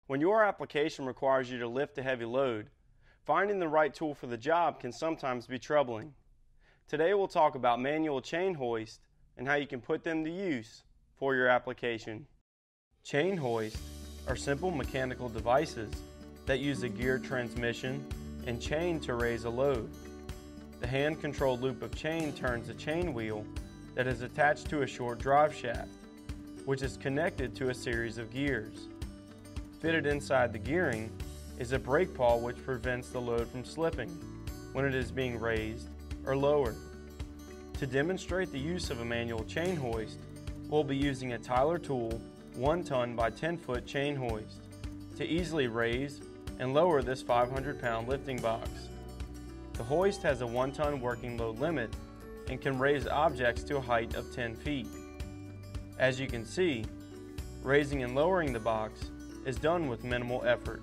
When your application requires you to lift a heavy load, finding the right tool for the job can sometimes be troubling. Today we'll talk about manual chain hoists and how you can put them to use for your application. Chain hoists are simple mechanical devices that use a geared transmission and chain to raise a load. The hand-controlled loop of chain turns a chain wheel that is attached to a short drive shaft, which is connected to a series of gears. Fitted inside the gearing is a brake pawl which prevents the load from slipping when it is being raised or lowered. To demonstrate the use of a manual chain hoist, we'll be using a Tyler Tool 1-ton by 10-foot chain hoist to easily raise and lower this 500-pound lifting box. The hoist has a 1-ton working load limit and can raise objects to a height of 10 feet. As you can see, raising and lowering the box is done with minimal effort.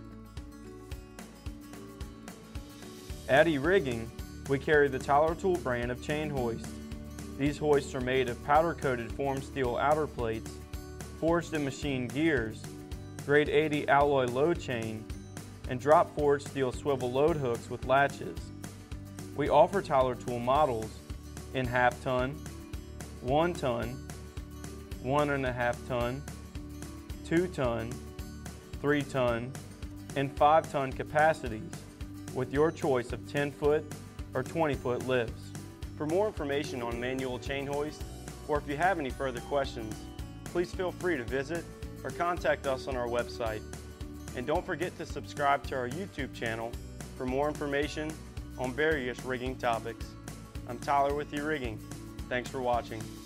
At E-Rigging, we carry the Tyler Tool brand of chain hoist. These hoists are made of powder-coated form steel outer plates, forged and machined gears, grade 80 alloy load chain, and drop forged steel swivel load hooks with latches. We offer Tyler Tool models in half-ton, 1-ton, 1.5-ton, 2-ton, 3-ton, and 5-ton capacities with your choice of 10-foot or 20-foot lifts. For more information on manual chain hoist, or if you have any further questions, please feel free to visit or contact us on our website. And don't forget to subscribe to our YouTube channel for more information on various rigging topics. I'm Tyler with E-Rigging. Thanks for watching.